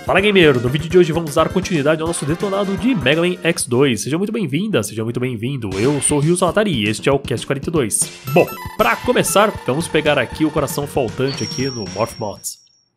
Fala gamer, no vídeo de hoje vamos dar continuidade ao nosso detonado de Mega Man X2. Seja muito bem-vinda, seja muito bem-vindo. Eu sou o Ryu Salatari e este é o Cast 42. Bom, pra começar, vamos pegar aqui o coração faltante aqui no Morph Mods.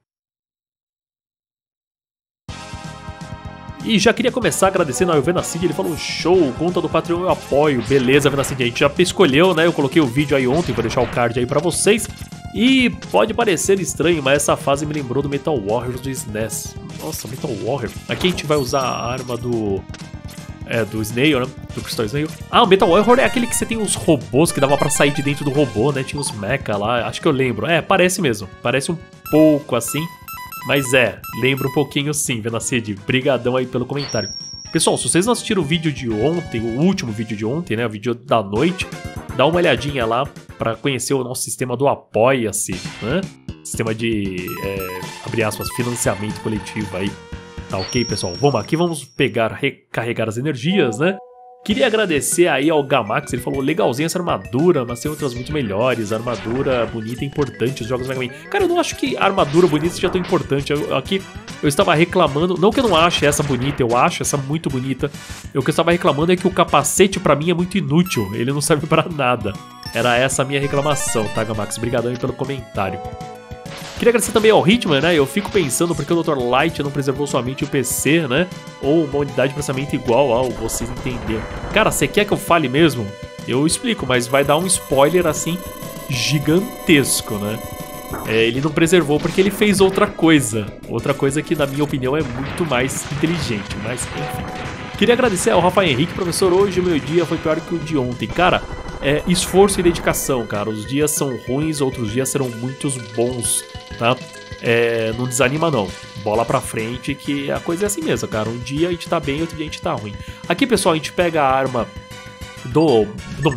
E já queria começar agradecendo ao Venacid, ele falou show, conta do Patreon eu apoio. Beleza, Venacid, a gente já escolheu, né? Eu coloquei o vídeo aí ontem, vou deixar o card aí pra vocês. E pode parecer estranho, mas essa fase me lembrou do Metal Warriors do SNES. Nossa, Metal Warrior. Aqui a gente vai usar a arma do Snail, né? Do Crystal Snail. Ah, o Metal Warrior é aquele que você tem uns robôs que dava pra sair de dentro do robô, né? Tinha uns mecha lá, acho que eu lembro. É, parece mesmo. Parece um pouco assim. Mas lembra um pouquinho sim, Venacid. Brigadão aí pelo comentário. Pessoal, se vocês não assistiram o vídeo de ontem, o último vídeo de ontem, né? O vídeo da noite, dá uma olhadinha lá para conhecer o nosso sistema do Apoia-se, né? Sistema de, abre aspas, financiamento coletivo aí. Tá ok, pessoal? Vamos aqui, vamos recarregar as energias, né? Queria agradecer aí ao Gamax, ele falou legalzinha essa armadura, mas tem outras muito melhores, armadura bonita e importante, os jogos Mega Man. Cara, eu não acho que a armadura bonita seja tão importante, aqui eu estava reclamando, não que eu não ache essa bonita, eu acho essa muito bonita, o que eu estava reclamando é que o capacete pra mim é muito inútil, ele não serve pra nada. Era essa a minha reclamação, tá, Gamax? Obrigadão aí pelo comentário. Queria agradecer também ao Hitman, né? Eu fico pensando porque o Dr. Light não preservou somente o PC, né? Ou uma unidade de processamento igual ao vocês entenderam. Cara, você quer que eu fale mesmo? Eu explico, mas vai dar um spoiler assim gigantesco, né? Ele não preservou porque ele fez outra coisa. Outra coisa que, na minha opinião, é muito mais inteligente, mas enfim. Queria agradecer ao Rafael Henrique, professor. Hoje o meu dia foi pior que o de ontem. Cara, esforço e dedicação, cara. Os dias são ruins, outros dias serão muitos bons, tá? Não desanima não. Bola pra frente que a coisa é assim mesmo, cara. Um dia a gente tá bem, outro dia a gente tá ruim. Aqui, pessoal, a gente pega a arma do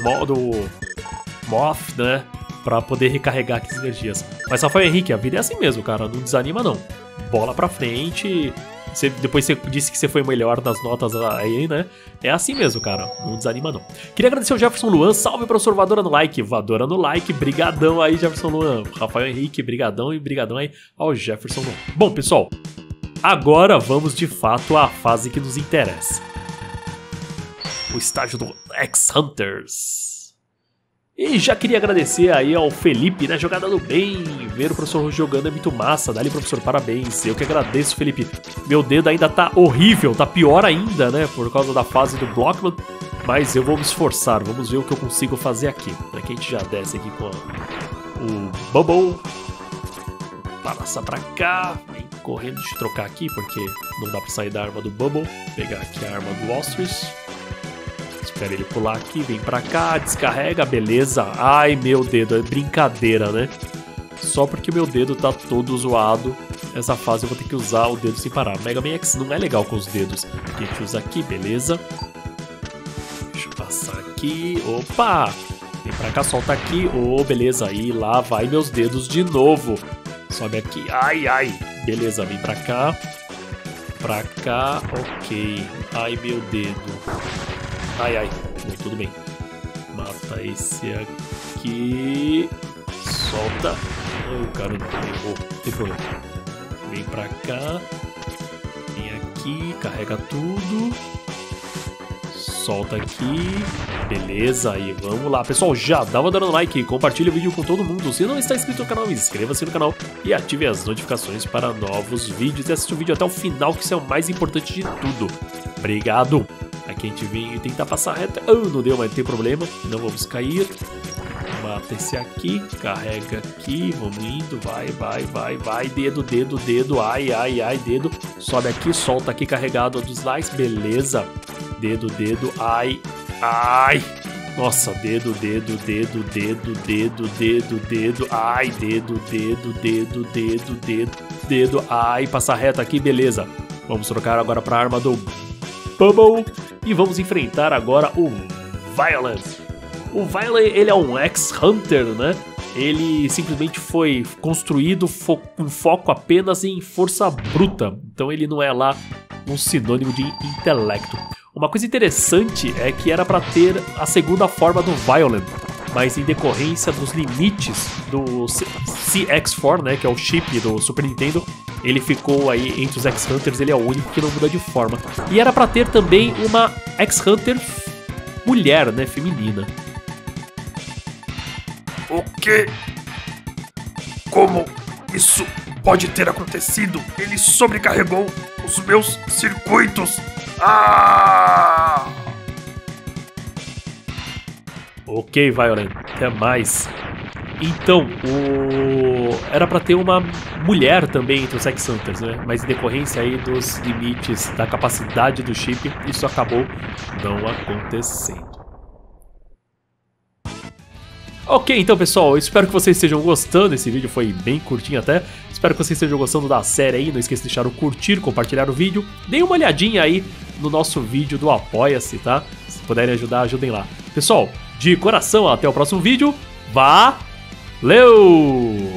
Moth, né? Pra poder recarregar aqui as energias. Mas, Rafael Henrique, a vida é assim mesmo, cara. Não desanima não. Bola pra frente. Depois você disse que você foi melhor nas notas aí, né? É assim mesmo, cara. Não desanima, não. Queria agradecer ao Jefferson Luan. Salve, professor Voadora no like. Voadora no like. Brigadão aí, Jefferson Luan. Rafael Henrique, brigadão e brigadão aí ao Jefferson Luan. Bom, pessoal, agora vamos de fato à fase que nos interessa. O estágio do X-Hunters. E já queria agradecer aí ao Felipe, né? Jogada do bem. Ver o professor jogando é muito massa. Dá-lhe, professor, parabéns. Eu que agradeço, Felipe. Meu dedo ainda tá horrível, tá pior ainda, né? Por causa da fase do Blockman. Mas eu vou me esforçar. Vamos ver o que eu consigo fazer aqui. Aqui a gente já desce aqui com o Bubble. Passa pra cá. Vem correndo. Deixa eu trocar aqui, porque não dá pra sair da arma do Bubble. Pegar aqui a arma do Ostrich. Espera ele pular aqui, vem pra cá, descarrega, beleza. Ai, meu dedo, é brincadeira, né? Só porque meu dedo tá todo zoado, essa fase eu vou ter que usar o dedo sem parar. Mega Man X não é legal com os dedos. A gente usa aqui, beleza. Deixa eu passar aqui, opa! Vem pra cá, solta aqui, beleza. Aí, lá vai meus dedos de novo. Sobe aqui, ai, ai. Beleza, vem pra cá. Pra cá, ok. Ai, meu dedo. Ai, ai, tudo bem. Mata esse aqui. Solta. Oh, caramba, errou. Não tem problema. Vem pra cá. Vem aqui, carrega tudo. Solta aqui. Beleza, aí vamos lá. Pessoal, já dá uma dando like, compartilha o vídeo com todo mundo. Se não está inscrito no canal, inscreva-se no canal e ative as notificações para novos vídeos. E assista o vídeo até o final, que isso é o mais importante de tudo. Obrigado. Aqui a gente vem tentar passar reta. Não deu, mas não tem problema. Não vamos cair. Mata esse aqui. Carrega aqui. Vamos indo. Vai. Dedo. Ai, dedo. Sobe aqui, solta aqui, carregado do slice. Beleza. Dedo. Ai. Nossa, dedo. Ai, dedo. Ai, passar reta aqui, beleza. Vamos trocar agora pra arma do Bubble. E vamos enfrentar agora o Violent. O Violent, ele é um X-Hunter, né? Ele simplesmente foi construído com foco apenas em força bruta. Então ele não é lá um sinônimo de intelecto. Uma coisa interessante é que era para ter a segunda forma do Violent, mas em decorrência dos limites do CX4, né, que é o chip do Super Nintendo, ele ficou aí entre os X-Hunters, ele é o único que não muda de forma. E era pra ter também uma X-Hunter mulher, né, feminina. O quê? Como isso pode ter acontecido? Ele sobrecarregou os meus circuitos. Ah! Ok, Violent, até mais. Então, era pra ter uma mulher também entre os X-Hunters, né? Mas em decorrência aí dos limites da capacidade do chip, isso acabou não acontecendo. Ok, então pessoal, eu espero que vocês estejam gostando. Esse vídeo foi bem curtinho até. Espero que vocês estejam gostando da série aí. Não esqueça de deixar o curtir, compartilhar o vídeo. Deem uma olhadinha aí no nosso vídeo do Apoia-se, tá? Se puderem ajudar, ajudem lá. Pessoal, de coração, até o próximo vídeo. Valeu!